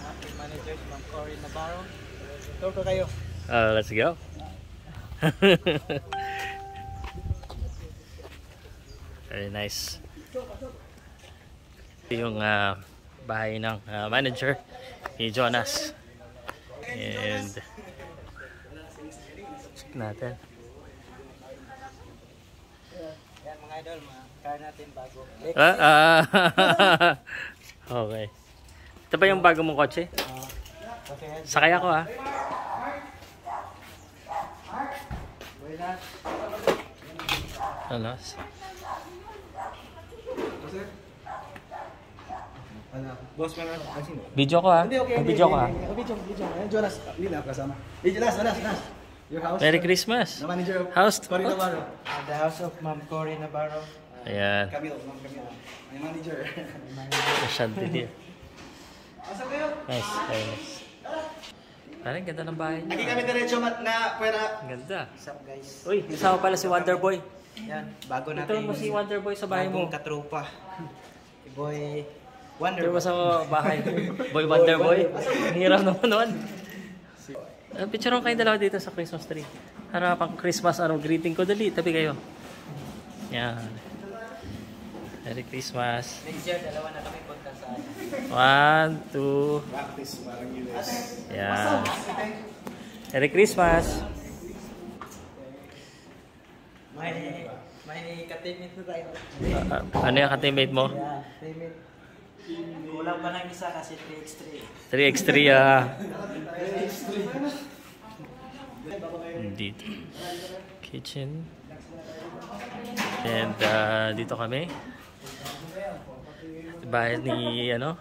ating manager, si Ma'am Cory Navarro. Tour ko kayo. Let's go. Very nice. Yung bahay ng manager ni Jonas. And check natin. Yan mga idol, mga car natin bago. Okay. Ito ba yung bago mong kotse? Sakay ako ha. Ano? Boss, mga sino? Video ko ha. Hindi, okay. Video ko ha. Video. Jonas, hindi na kasama. Jonas. Your house. Merry Christmas. The manager of House. Cory Navarro. The house of Ma'am Cory Navarro. Ayan. Ma'am Camille. My manager. Masyante din. Asa kayo? Nice. Very nice. Parang ganda ng bahay niya. Lagi kami diretso na pwera. Ganda. What's up guys? Uy, kasama pala si Wonderboy. Yan, bago Ito natin. mo si Wonderboy sa bahay mo. Bagong katropa. Si Boy Ito Wonder. mo sa bahay. Boy Wonderboy. Ang hirap naman noon. Picture ko kayong dalawa dito sa Christmas tree. Harapang Christmas, greeting ko. Dali, tabi kayo. Yan. Merry Christmas. Next year, dalawa na kami punta sa 1, 2. practice parang US. Yan. Merry Christmas. May ka-teammate na tayo. Ano yung ka-teammate mo? Yeah, teammate. Kulang pa ng isa kasi 3x3. 3x3 Dito. Kitchen. And dito kami. Bahay ni ano?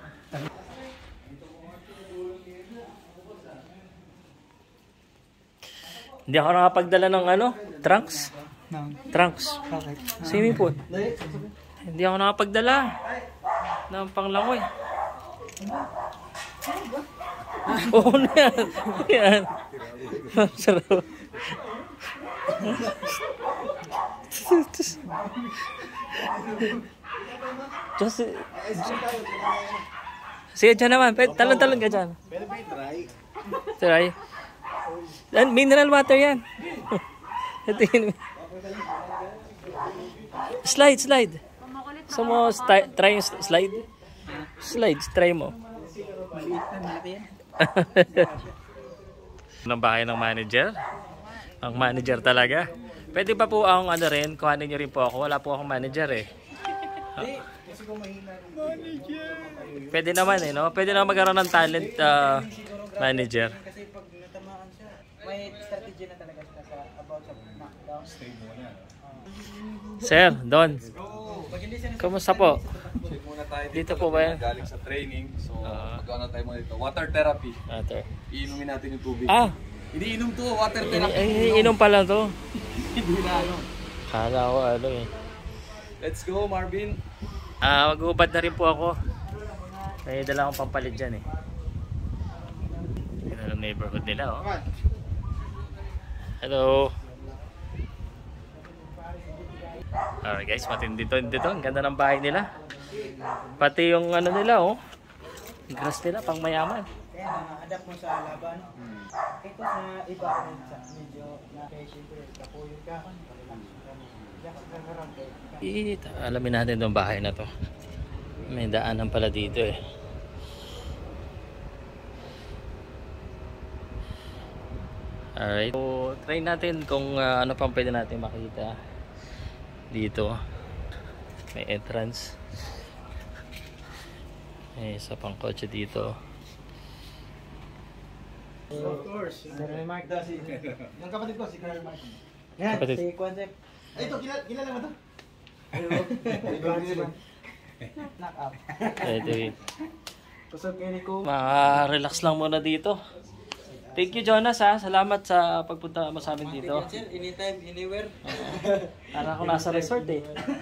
Hindi ako nakapagdala ng ano? Trunks? Trunks. Swimming pool. Hindi ako nakapagdala ng panglangoy. Oo na yan. Yan. Sarap. Just, sige dyan naman. Talon-talon ka dyan. Try. Mineral water yan. Ito yun. Slide. So mo try yung slide? Slides, try mo. Ng bahay ng manager. Ang manager talaga. Pwede pa po akong ano rin, kuhanin nyo rin po ako. Wala po akong manager eh. Pwede naman eh, no? Pwede naman magkaroon ng talent manager. Kasi pag natamaan siya, may strategy na talaga siya sa about sa knockdown. Stay muna. Sir, Don. Kumusta po? Check muna tayo Dito po ba yan? Galing sa training. So, mag-ano tayo muna dito. Water therapy. Water. Iinumin natin yung tubig. Iniinom to, water therapy. Ay, inom pala to. Hindi na ano. Kala ko ano eh. Let's go, Marvin. Mag-uubad na rin po ako. May dala akong pampalit dyan eh. Yan ang neighborhood nila oh. Hello. Alright guys, matindi to. Ang ganda ng bahay nila. Pati yung ano nila oh. Grass nila, pang mayaman. Kaya na-adapt mo sa laban. Ito sa iba sa medyo na-patient ko. Kapuyod ka. Alamin natin itong bahay na to. May daanan pala dito eh. Alright. So, try natin kung ano pang pwede natin makita dito. May entrance. May isa pang kotse dito. Of course. Sir Mark. Yung kapatid ko, si Colonel Mark. Yan, Kapatid. si Concept. Ay, ito, kilala mo ito? Knock up. Ito eh. Kusog kayo ni ko. Relax lang muna dito. Thank you Jonas ha. Salamat sa pagpunta mo sa amin dito. Anytime, anywhere. Para ako nasa resort eh.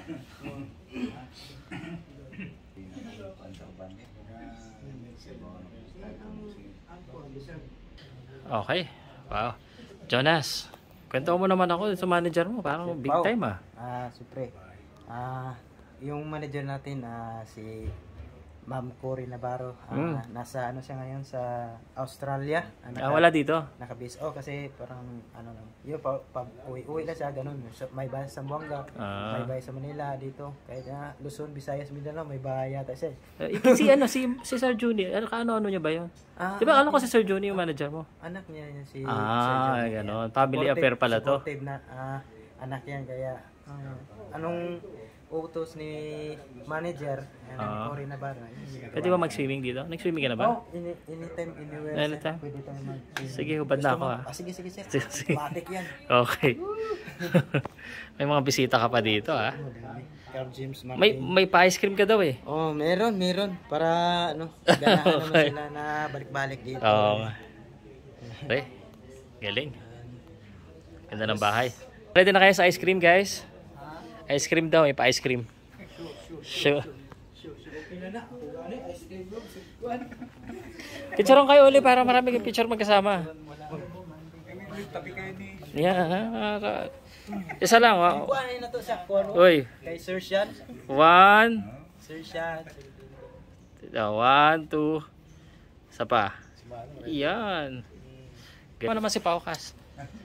Okay. Wow. Jonas, kwento mo naman ako sa manager mo. Parang big Wow. time ah. Siyempre. Yung manager natin, si Ma'am Cory Navarro. Nasa ano siya ngayon sa Australia. Wala dito. Nakabase. Kasi parang ano lang. Yun, uwi lang siya, ganun. So, may bahay sa Zamboanga, may bahay sa Manila dito. Kaya Luzon, Visayas, Mindanao, may bahay yata siya. Si Sir Juni, ano niya ba yun? Di ba alam ko si Sir Juni yung manager mo? Anak niya yun si Sir Juni. Gano'n. Family affair pala to. Supportive na anak yan. Kaya anong utos ni manager ni Cory Navarro. Pwede ba mag-swimming dito? Nag-swimming ka na ba? Anytime, anywhere. Anytime? Pwede tayo mag-swimming. Sige, hubad na ako Sige, sir. Sige. Matik yan. Okay. May mga bisita ka pa dito Carl James Martin. May pa-ice cream ka daw eh. Meron. Para ganahan naman sila na balik-balik dito. Okay. Galing. Ganda ng bahay. Ready na kayo sa ice cream, guys? Ice cream daw, may pa-ice cream. Sure. Picturean kayo ulit para marami kayong picture magkasama. Yeah. Isa lang. Kuhanin na to sa Uy. kay Sir Sean. 1. Sir Sean. 1, 2. Isa pa. Yan. Ano naman si Paukas?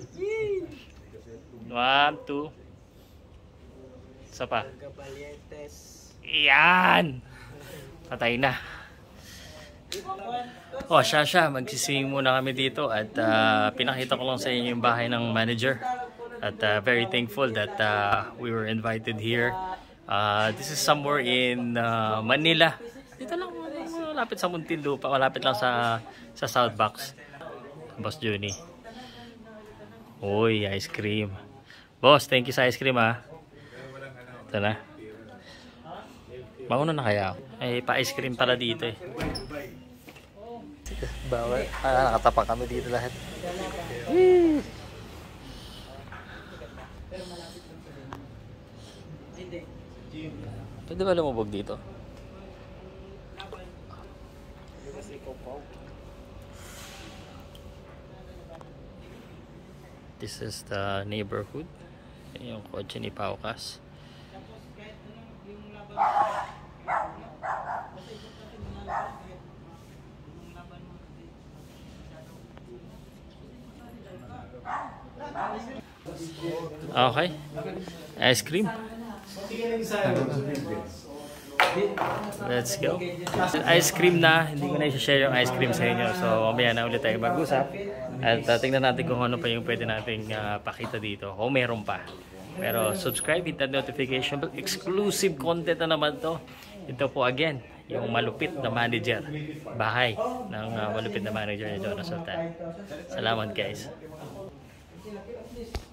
1, 2. Isa pa. Yan! Patay na. Siya. Magsiswing muna kami dito at pinakita ko lang sa inyo yung bahay ng manager. At very thankful that we were invited here. This is somewhere in Manila. Dito lang, malapit sa Muntinlupa, malapit lang sa South Box. Boss Juni. Uy, ice cream. Boss, thank you sa ice cream Ito na. Mauna na kaya ako. Pa-ice cream pala dito eh. Bawal. Nakatapak kami dito lahat. Pwede ba lumubog dito? This is the neighborhood. Yung kotse ni Paukas. Okay. Ice cream. Let's go. Ice cream na. Hindi ko na i-share yung ice cream sa inyo. So, mamaya na ulit tayo mag-usap. At tingnan natin kung ano pa yung pwede nating pakita dito. Kung meron pa. Pero subscribe, hit that notification bell. Exclusive content na naman to. Ito po again, yung malupit na manager. Bahay ng malupit na manager ni Jonas Sultan. Salamat guys.